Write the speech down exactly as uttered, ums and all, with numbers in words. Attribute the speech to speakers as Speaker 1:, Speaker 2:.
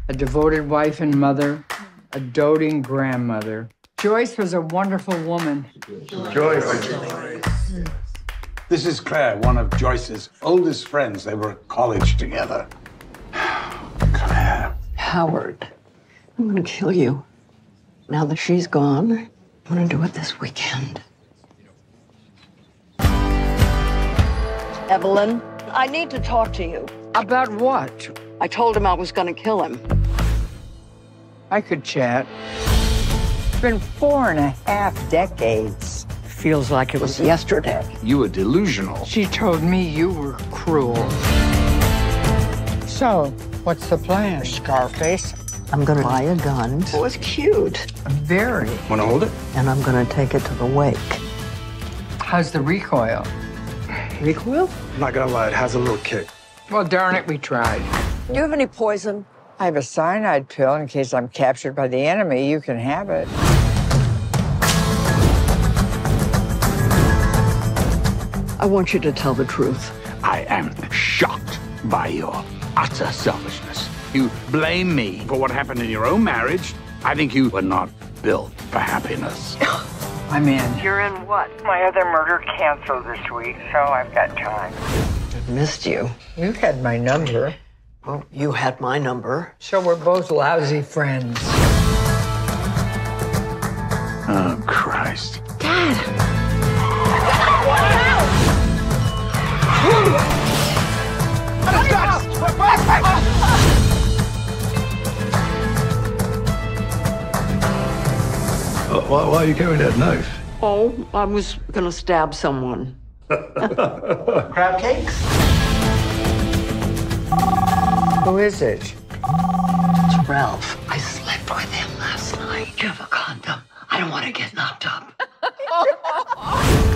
Speaker 1: a devoted wife and mother, a doting grandmother. Joyce was a wonderful woman.
Speaker 2: Joyce. This is Claire, one of Joyce's oldest friends. They were at college together. Claire.
Speaker 3: Howard, I'm gonna kill you. Now that she's gone, I'm gonna do it this weekend. Evelyn, I need to talk to you.
Speaker 1: About what?
Speaker 3: I told him I was gonna kill him.
Speaker 1: I could chat. It's been four and a half decades. Feels like it was yesterday.
Speaker 2: You were delusional.
Speaker 1: She told me you were cruel. So, what's the plan, Scarface?
Speaker 3: I'm gonna buy a gun. Oh, it's cute.
Speaker 1: Very.
Speaker 2: Want to hold it?
Speaker 3: And I'm gonna take it to the wake.
Speaker 1: How's the recoil?
Speaker 3: Recoil?
Speaker 4: I'm not gonna lie, it has a little kick.
Speaker 1: Well, darn it, we tried.
Speaker 3: Do you have any poison?
Speaker 1: I have a cyanide pill in case I'm captured by the enemy. You can have it.
Speaker 3: I want you to tell the truth.
Speaker 2: I am shocked by your utter selfishness. You blame me for what happened in your own marriage. I think you were not built for happiness.
Speaker 1: I'm in.
Speaker 3: You're in what?
Speaker 1: My other murder canceled this week, so I've got time.
Speaker 3: I've missed you.
Speaker 1: You had my number.
Speaker 3: Well, you had my number.
Speaker 1: So we're both lousy friends.
Speaker 2: Oh, Christ.
Speaker 4: Why, why are you carrying that knife?
Speaker 3: Oh, I was gonna stab someone.
Speaker 1: Crab cakes? Who is it?
Speaker 3: It's Ralph. I slept with him last night. Do you have a condom? I don't want to get knocked up.